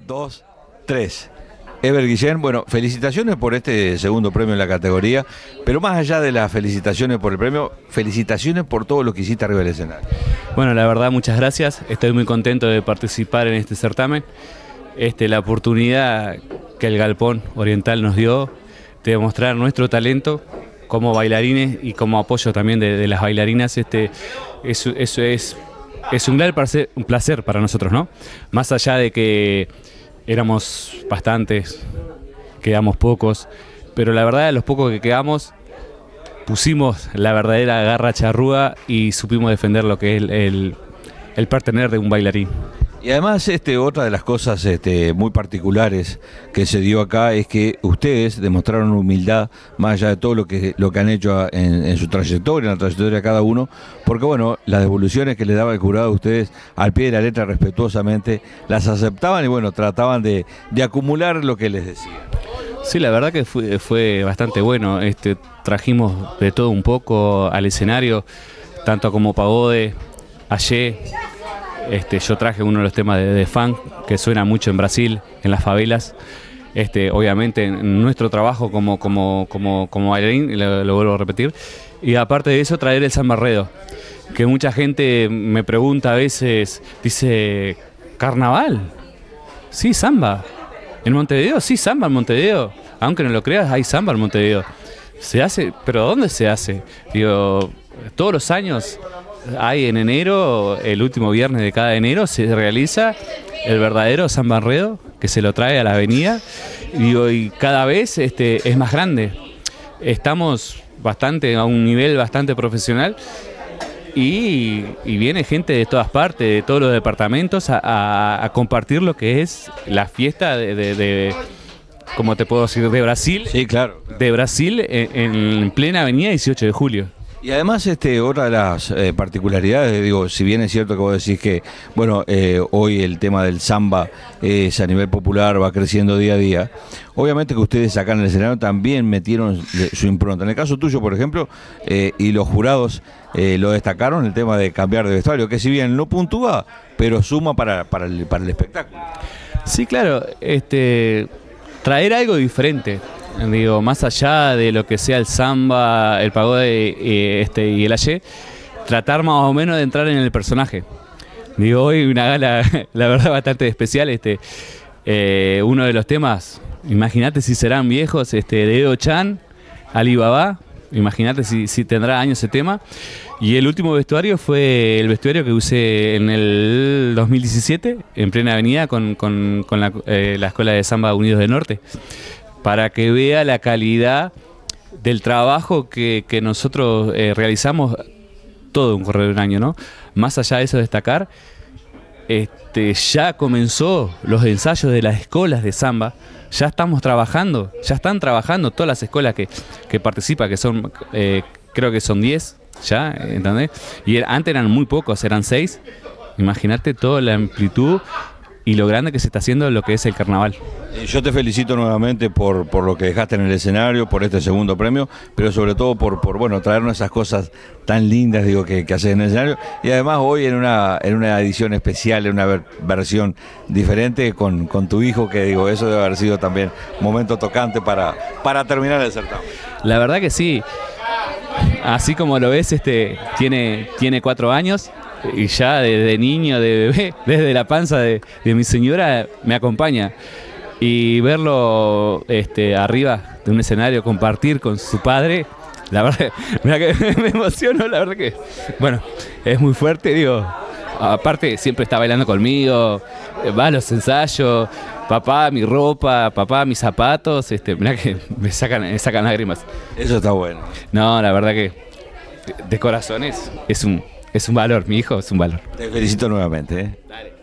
2, 3. Ever Guillén, bueno, felicitaciones por este segundo premio en la categoría, pero más allá de las felicitaciones por el premio, felicitaciones por todo lo que hiciste arriba del escenario. Bueno, la verdad, muchas gracias. Estoy muy contento de participar en este certamen. La oportunidad que el Galpón Oriental nos dio de demostrar nuestro talento como bailarines y como apoyo también de las bailarinas, eso es un gran placer para nosotros, ¿no? Más allá de que éramos bastantes, quedamos pocos, pero la verdad, los pocos que quedamos, pusimos la verdadera garra charrúa y supimos defender lo que es el pertenecer de un bailarín. Y además, otra de las cosas muy particulares que se dio acá es que ustedes demostraron humildad, más allá de todo lo que han hecho en su trayectoria, en la trayectoria de cada uno, porque bueno, las devoluciones que les daba el jurado a ustedes al pie de la letra respetuosamente, las aceptaban y bueno, trataban de acumular lo que les decían. Sí, la verdad que fue bastante bueno. Trajimos de todo un poco al escenario, tanto como pagode, ayer. Yo traje uno de los temas de funk que suena mucho en Brasil, en las favelas. Obviamente en nuestro trabajo como bailarín, lo vuelvo a repetir. Y aparte de eso, traer el samba enredo, que mucha gente me pregunta a veces, dice, ¿carnaval? Sí, samba. ¿En Montevideo? Sí, samba en Montevideo. Aunque no lo creas, hay samba en Montevideo. ¿Se hace? ¿Pero dónde se hace? Digo, todos los años hay en enero, el último viernes de cada enero, se realiza el verdadero samba enredo, que se lo trae a la avenida. Y cada vez es más grande. Estamos a un nivel bastante profesional y viene gente de todas partes, de todos los departamentos, a compartir lo que es la fiesta ¿cómo te puedo decir? De Brasil. Sí, claro. De Brasil en plena avenida 18 de julio. Y además, otra de las particularidades, digo, si bien es cierto que vos decís que, bueno, hoy el tema del samba es a nivel popular, va creciendo día a día, obviamente que ustedes acá en el escenario también metieron su impronta. En el caso tuyo, por ejemplo, y los jurados lo destacaron, el tema de cambiar de vestuario, que si bien no puntúa, pero suma para el espectáculo. Sí, claro, traer algo diferente. Digo, más allá de lo que sea el samba, el pagode y el ayer, tratar más o menos de entrar en el personaje. Digo, hoy una gala, la verdad, bastante especial. Uno de los temas, imagínate si serán viejos, de Edo Chan, Alibaba, imagínate si tendrá años ese tema. Y el último vestuario fue el vestuario que usé en el 2017, en plena avenida, con la Escuela de Samba Unidos del Norte, para que vea la calidad del trabajo que nosotros realizamos todo un correr de un año, ¿no? Más allá de eso, destacar, ya comenzó los ensayos de las escuelas de samba, ya están trabajando todas las escuelas que participan, que son, creo que son 10 ya, ¿entendés? Y antes eran muy pocos, eran 6, imagínate toda la amplitud y lo grande que se está haciendo lo que es el carnaval. Yo te felicito nuevamente por lo que dejaste en el escenario, por este segundo premio, pero sobre todo por bueno, traernos esas cosas tan lindas, digo, que haces en el escenario, y además hoy en una edición especial, en una versión diferente con tu hijo, que digo, eso debe haber sido también un momento tocante para terminar el certamen. La verdad que sí, así como lo ves, tiene 4 años, y ya desde niño, de bebé, desde la panza de mi señora, me acompaña. Y verlo arriba de un escenario, compartir con su padre, la verdad, mira que me emociono, la verdad que, bueno, es muy fuerte, digo. Aparte, siempre está bailando conmigo, va a los ensayos, papá, mi ropa, papá, mis zapatos, mirá que me sacan lágrimas. Eso está bueno. No, la verdad que de corazón es un valor, mi hijo es un valor. Te felicito nuevamente. Dale.